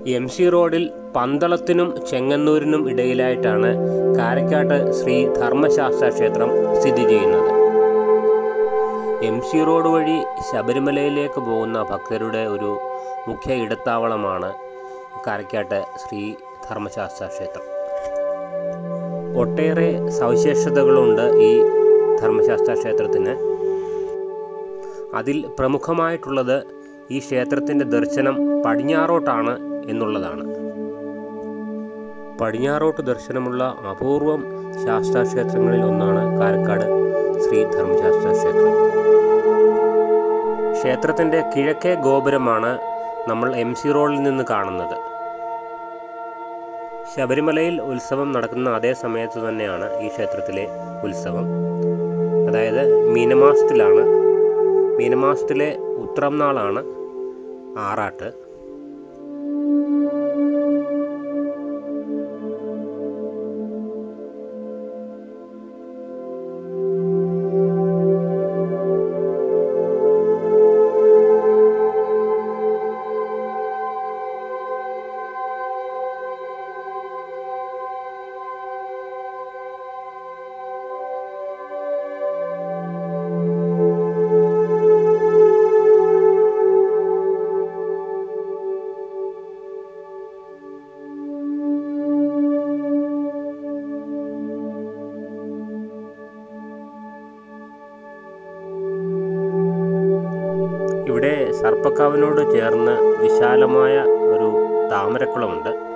MC റോഡിൽ പന്തളത്തിനും ചെങ്ങന്നൂരിനും ഇടയിലായിട്ടാണ് കാരക്കാട്ട് ശ്രീ ധർമ്മശാസ്ത്ര ക്ഷേത്രം സ്ഥിതി ചെയ്യുന്നത്. MC റോഡ് വഴി ശബരിമലയിലേക്ക് പോകുന്ന ഭക്തരുടെ ഒരു മുഖ്യ ഇടത്താവളമാണ് കരക്കാട്ട് ശ്രീ ധർമ്മശാസ്ത്ര ക്ഷേത്രം. ഒട്ടേറെ സവിശേഷതകളുണ്ട് ഈ ധർമ്മശാസ്ത്ര ക്ഷേത്രത്തിന്. അതിൽ പ്രമുഖമായിട്ടുള്ളത് ഈ ക്ഷേത്രത്തിൻ്റെ ദർശനം പടിഞ്ഞാറോട്ടാണ് എന്നുള്ളതാണ്. പടിഞ്ഞാറോട്ട് ദർശനമുള്ള അപൂർവം ശാസ്താക്ഷേത്രങ്ങളിൽ ഒന്നാണ് കാരക്കാട് ശ്രീ ധർമ്മശാസ്ത്ര ക്ഷേത്രം. ക്ഷേത്രത്തിൻ്റെ കിഴക്കേ ഗോപുരമാണ് നമ്മൾ MC റോഡിൽ നിന്ന് കാണുന്നത്. ശബരിമലയിൽ ഉത്സവം നടക്കുന്ന അതേ സമയത്ത് തന്നെയാണ് ഈ ക്ഷേത്രത്തിലെ ഉത്സവം. അതായത് മീനമാസത്തിലാണ്. മീനമാസത്തിലെ ഉത്രം നാളാണ് ആറാട്ട്. ഇവിടെ സർപ്പക്കാവിനോട് ചേർന്ന് വിശാലമായ ഒരു താമരക്കുളമുണ്ട്.